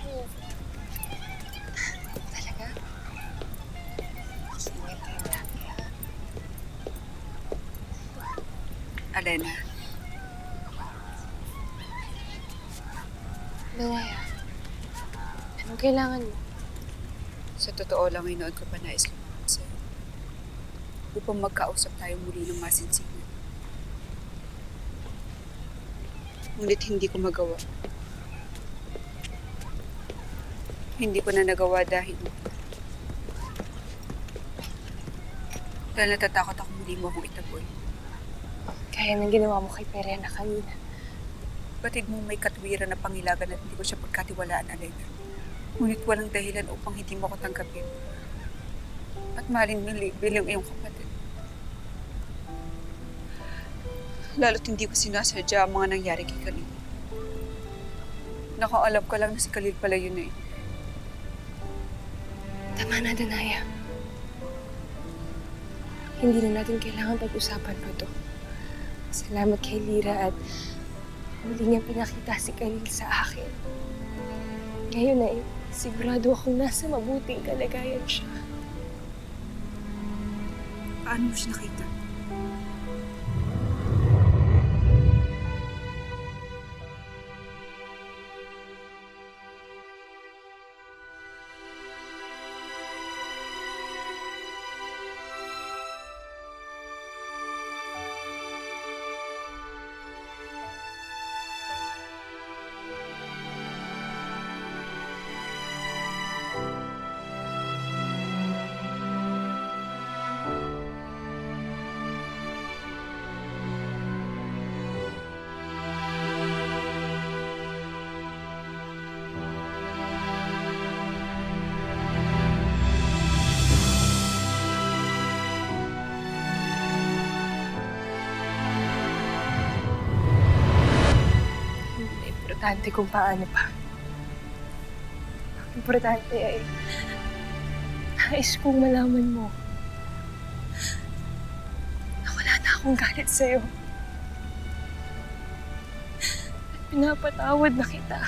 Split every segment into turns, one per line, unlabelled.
ko.
Talaga? Sige, tayo lagi, ha?
Alena.
Danaya, anong kailangan mo?
Sa totoo lang ay noon ko pa nais lumapit sa'yo. Upang magkausap tayo muli ng masinsinan. Ngunit hindi ko magawa. Hindi ko na nagawa dahil natatakot ako muli mo akong itaboy.
Kaya nang ginawa mo kay Perena kanina.
Batid mo may katwiran na pangilagan at hindi ko siya pagkatiwalaan, Alena. Ngunit walang dahilan upang hindi mo ko tanggapin. At mahalin mo bilang iyong kapatid. Lalo't hindi ko sinasadya ang mga nangyari kay Khalil. Nakaalam ko lang na si Khalil pala yun eh.
Tama na, Danaya. Hindi na natin kailangan pag-usapan pa to. Salamat kay Lyra at muli niya pinakita si Khalil sa akin. Ngayon ay sigurado akong nasa mabuting kalagayan siya.
Paano mo siya nakita?
Importante kung paano pa. Ang importante ay nais kong malaman mo na wala na akong galit sa'yo. At pinapatawad na kita.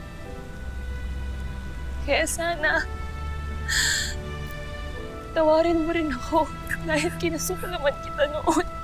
Kaya sana tawarin mo rin ako dahil kinasuklaman kita noon.